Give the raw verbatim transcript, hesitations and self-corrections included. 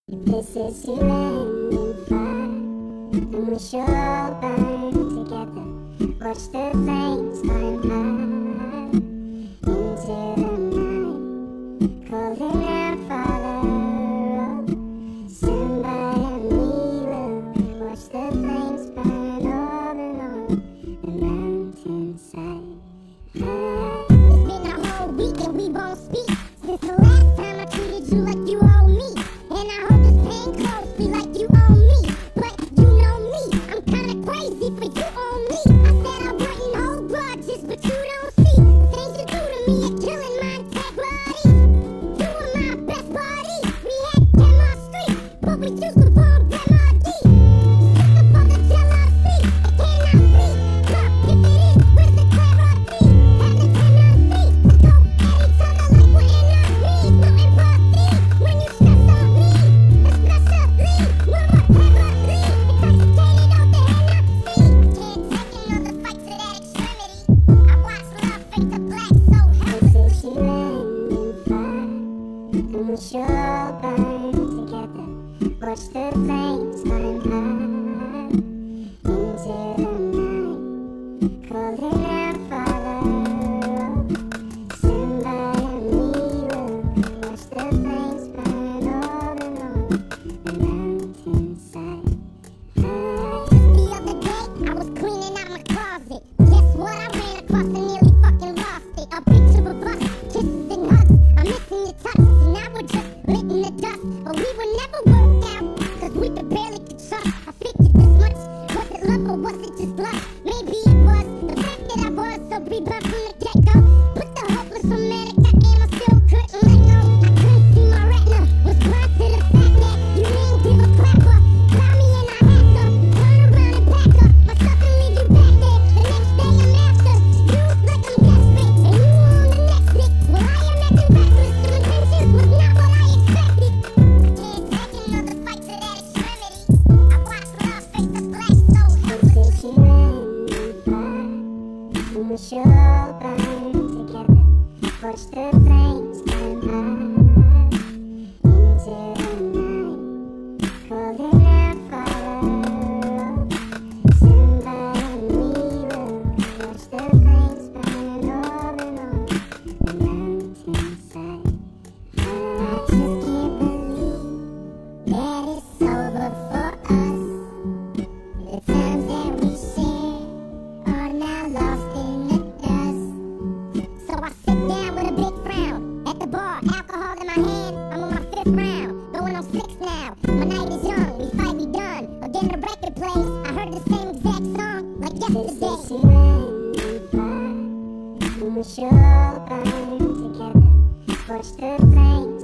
This is you and fire, and we should all burn together. Watch the flames climb high into the night, calling out, follow, stand by and we will watch the flames burn all along the mountainside. It's been a whole week and we won't speak since the last time I treated you like you owe me. And I hold this pain closely like you own me. But you know me, I'm kinda crazy for you own me. I said I wouldn't hold grudges, but you don't see the things you do to me are killing my integrity. You were my best buddy, we had Denmark Street, but we used to form remedy. Sick of all the jealousy, it cannot be. Look, if it is, where's the clarity? Have the tendency to go at each other like we're enemies. No empathy when you stress on me, especially when we're heavily intoxicated off the Hennessy. Can't take another fight to that extremity. I watch love fade to black so This heavily. is you and fire, and we should all burn together. Watch the flames climb high into the night, calling out, follow, stand by and we will watch the flames burn all along the mountainside. Just the other day, I was cleaning out my closet. Guess what? I ran across and nearly fucking lost it. A picture of us, kisses and hugs. I'm missing your touch, and now we're just lit in the dust. But we would never work out, cause we could barely get trust. I figured this much. Was it love or was it just lust? Maybe it was the fact that I was so rebuffed from the get-go. Put the hopeless romantic I am, I still couldn't let go. I couldn't see my retina, was blind to the fact that you didn't give a crap up. Call me and I had to turn around and pack up my stuff and leave you back there. The next day I'm after you like I'm desperate, and you on the next dick. Well, I am acting reckless, your intentions was not what I expected. Can't take another fight to that extremity. I watch love fade to black so heavily. This is you and fire, and we should all burn together. Watch the flames climb high into the night, calling out, follow, stand by and we will watch the flames burn all along the mountainside. I just can't believe that it's over for us. The times that we share are now lost in the dust. So I sit down with a big frown at the bar, alcohol in my hand. I'm on my fifth round, going on six now. My night is young, we fight, we done. Again, the record plays. I heard the same exact song like This is yesterday. you and fire, and we should all burn together. Watch the flames